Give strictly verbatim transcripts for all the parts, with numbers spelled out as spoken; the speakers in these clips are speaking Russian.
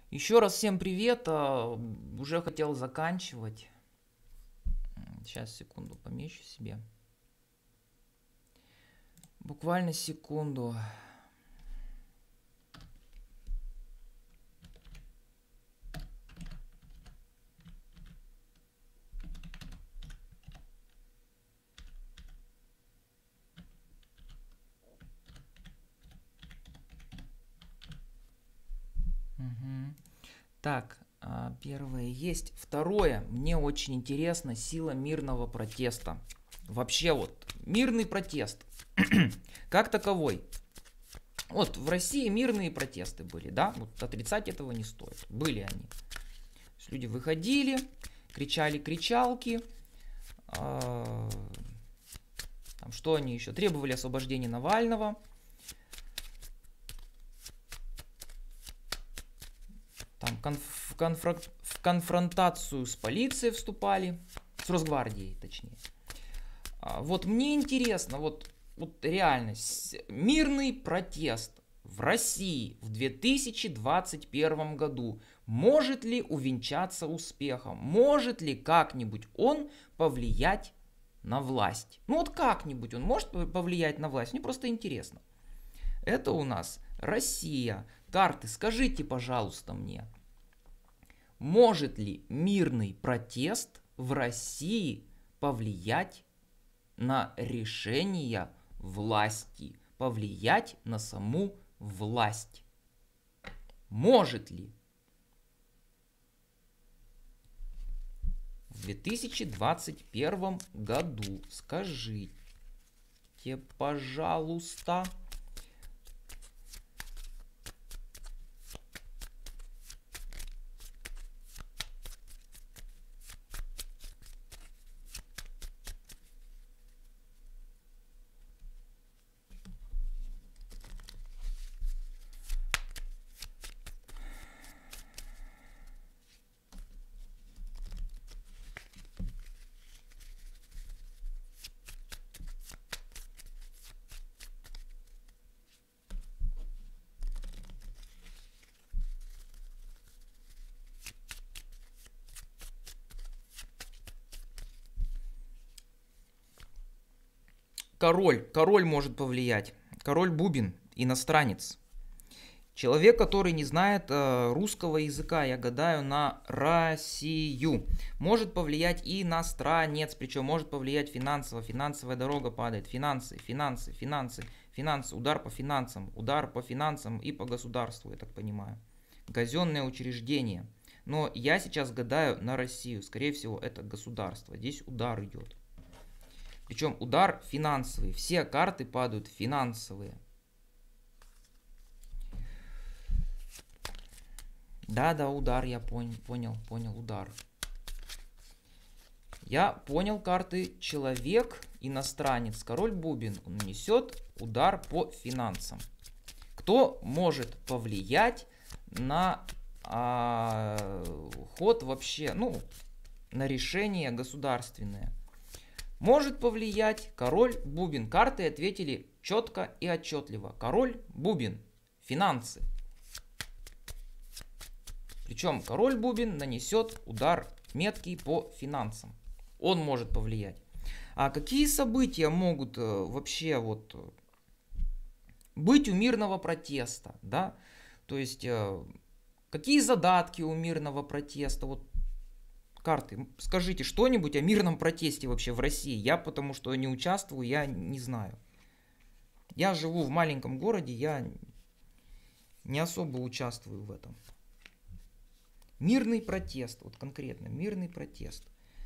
Еще раз всем привет. а, Уже хотел заканчивать. Сейчас, секунду, помечу себе. Буквально секунду. Мгм. Так, а, первое есть. Второе, мне очень интересно, сила мирного протеста. Вообще вот, мирный протест, как таковой. Вот в России мирные протесты были, да? Вот отрицать этого не стоит. Были они. То есть люди выходили, кричали кричалки. а, Там, что они еще? Требовали освобождения Навального. Там конф- конфра- в конфронтацию с полицией вступали. С Росгвардией, точнее. А, вот мне интересно, вот, вот реально, с- мирный протест в России в две тысячи двадцать первом году может ли увенчаться успехом? Может ли как-нибудь он повлиять на власть? Ну вот как-нибудь он может повлиять на власть? Мне просто интересно. Это у нас Россия. Карты, скажите, пожалуйста, мне, может ли мирный протест в России повлиять на решения власти, повлиять на саму власть? Может ли? В две тысячи двадцать первом году скажите, пожалуйста. Король, король может повлиять. Король Бубин, иностранец. Человек, который не знает э, русского языка, я гадаю, на Россию. Может повлиять и иностранец, причем может повлиять финансово. Финансовая дорога падает. Финансы, финансы, финансы, финансы. Удар по финансам, удар по финансам и по государству, я так понимаю. Казенное учреждение. Но я сейчас гадаю на Россию. Скорее всего, это государство. Здесь удар идет. Причем удар финансовый. Все карты падают финансовые. Да, да, удар, я понял, понял, понял, удар. Я понял карты человек, иностранец, король Бубин. Он несет удар по финансам. Кто может повлиять на а, ход вообще, ну, на решение государственное? Может повлиять король Бубин. Карты ответили четко и отчетливо. Король Бубин. Финансы. Причем король Бубин нанесет удар меткий по финансам. Он может повлиять. А какие события могут э, вообще вот э, быть у мирного протеста, да? То есть э, какие задатки у мирного протеста? Вот карты, скажите что-нибудь о мирном протесте вообще в России. Я потому что не участвую, я не знаю. Я живу в маленьком городе, я не особо участвую в этом. Мирный протест, вот конкретно мирный протест.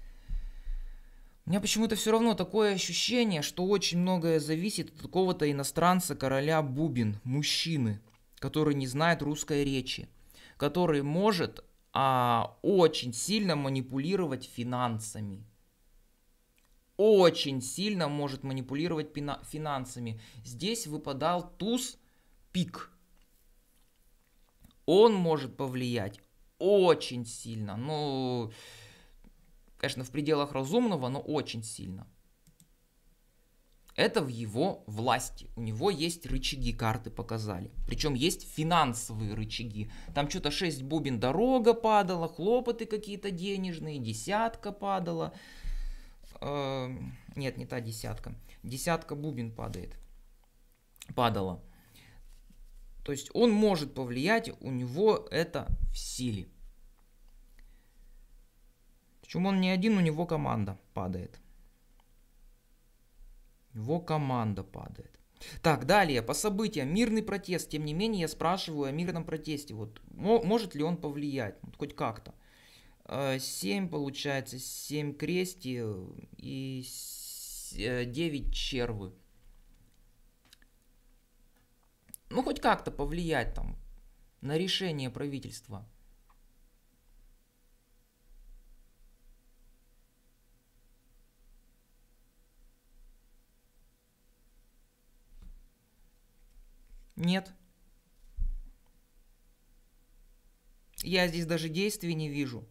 У меня почему-то все равно такое ощущение, что очень многое зависит от какого-то иностранца, короля Бубин, мужчины, который не знает русской речи, который может а, очень сильно манипулировать финансами. Очень сильно может манипулировать пина- финансами. Здесь выпадал туз пик. Он может повлиять очень сильно. Ну, конечно, в пределах разумного, но очень сильно. Это в его власти. У него есть рычаги, карты показали. Причем есть финансовые рычаги. Там что-то шесть бубен, дорога падала, хлопоты какие-то денежные, десятка падала. Э, нет, не та десятка. Десятка бубен падает. Падала. То есть он может повлиять, у него это в силе. Причем он не один, у него команда падает. Его команда падает. Так, далее, по событиям, мирный протест. Тем не менее, я спрашиваю о мирном протесте. Вот, может ли он повлиять? Вот, хоть как-то. семь получается, семь крести и девять червы. Ну, хоть как-то повлиять там на решение правительства. Нет. Я здесь даже действий не вижу.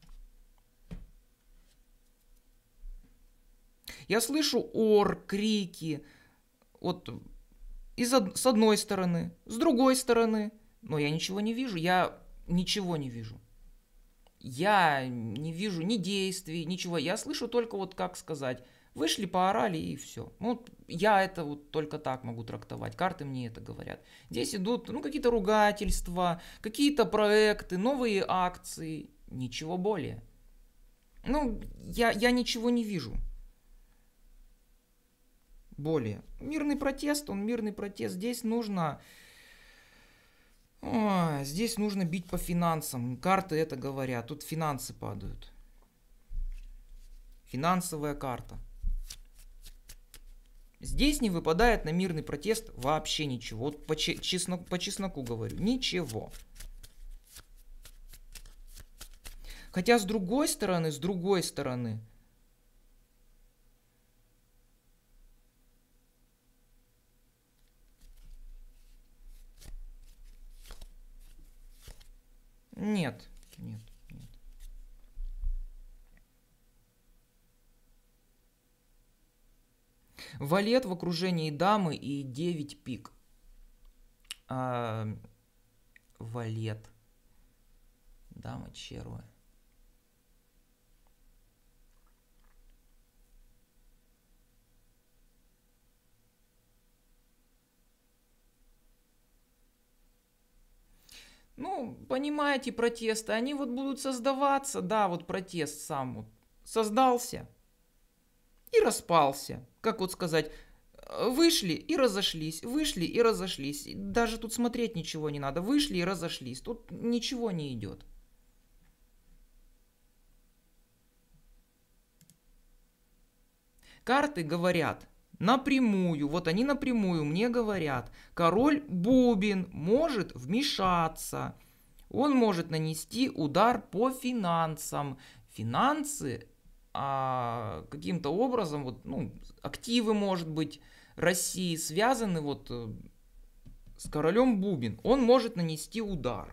Я слышу ор, крики. Вот из, с одной стороны, с другой стороны. Но я ничего не вижу. Я ничего не вижу. Я не вижу ни действий, ничего. Я слышу только вот как сказать. Вышли, поорали и все. Ну, я это вот только так могу трактовать. Карты мне это говорят. Здесь идут ну, какие-то ругательства, какие-то проекты, новые акции. Ничего более. Ну, я, я ничего не вижу. Более. Мирный протест, он мирный протест. Здесь нужно... О, здесь нужно бить по финансам. Карты это говорят. Тут финансы падают. Финансовая карта. Здесь не выпадает на мирный протест вообще ничего. Вот по, чесноку, по чесноку говорю. Ничего. Хотя с другой стороны, с другой стороны. Нет, нет, нет. Валет в окружении дамы и девять пик. А, валет. Дама червы. Ну, понимаете, протесты, они вот будут создаваться, да, вот протест сам вот создался и распался. Как вот сказать, вышли и разошлись, вышли и разошлись. Даже тут смотреть ничего не надо, вышли и разошлись, тут ничего не идет. Карты говорят напрямую, вот они напрямую мне говорят, король бубен может вмешаться, он может нанести удар по финансам. Финансы а, каким-то образом, вот, ну, активы, может быть, России связаны вот с королем бубен, он может нанести удар.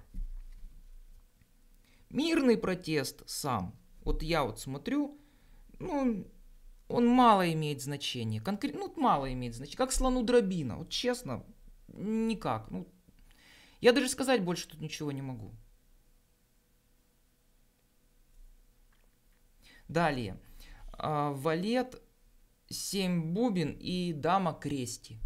Мирный протест сам, вот я вот смотрю, ну, он мало имеет значения. Конкретно, ну, мало имеет значения. Как слону дробина. Вот честно, никак. Ну, я даже сказать больше тут ничего не могу. Далее. Валет, семь бубен и дама крести.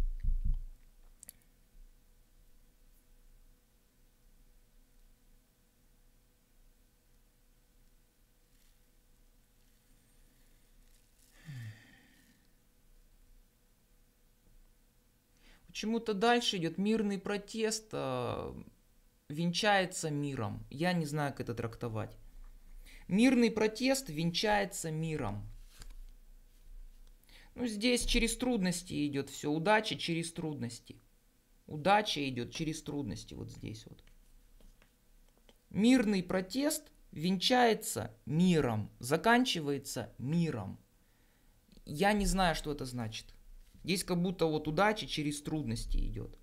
Почему-то дальше идет мирный протест, э, венчается миром. Я не знаю, как это трактовать. Мирный протест венчается миром. Ну, здесь через трудности идет все. Удача через трудности. Удача идет через трудности. Вот здесь вот. Мирный протест венчается миром. Заканчивается миром. Я не знаю, что это значит. Здесь как будто вот удача через трудности идет.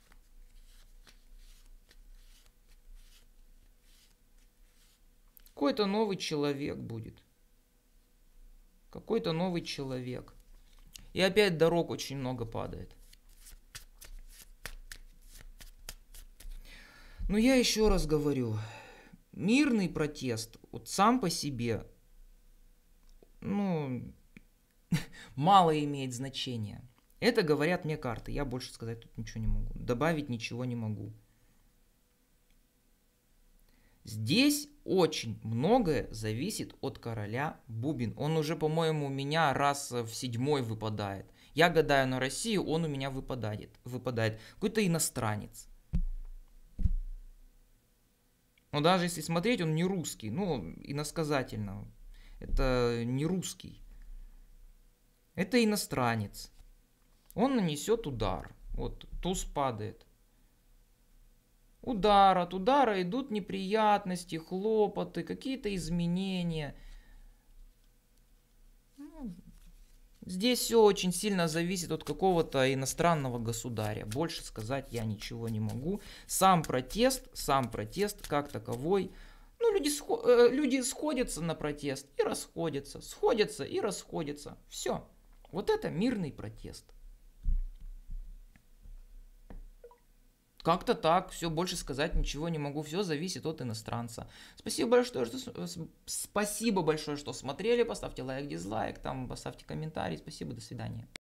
Какой-то новый человек будет. Какой-то новый человек. И опять дорог очень много падает. Но я еще раз говорю, мирный протест вот сам по себе, ну, мало имеет значения. Это говорят мне карты, я больше сказать тут ничего не могу, добавить ничего не могу. Здесь очень многое зависит от короля бубен. Он уже, по-моему, у меня раз в седьмой выпадает. Я гадаю на Россию, он у меня выпадает. выпадает. Какой-то иностранец. Но даже если смотреть, он не русский. Ну, иносказательно. Это не русский. Это иностранец. Он нанесет удар. Вот, туз падает. Удар, от удара идут неприятности, хлопоты, какие-то изменения. Ну, здесь все очень сильно зависит от какого-то иностранного государя. Больше сказать я ничего не могу. Сам протест, сам протест как таковой. Ну, люди, схо- люди сходятся на протест и расходятся. Сходятся и расходятся. Все. Вот это мирный протест. Как-то так, все, больше сказать ничего не могу, все зависит от иностранца. Спасибо большое, что, спасибо большое, что смотрели, поставьте лайк, дизлайк, там поставьте комментарий, спасибо, до свидания.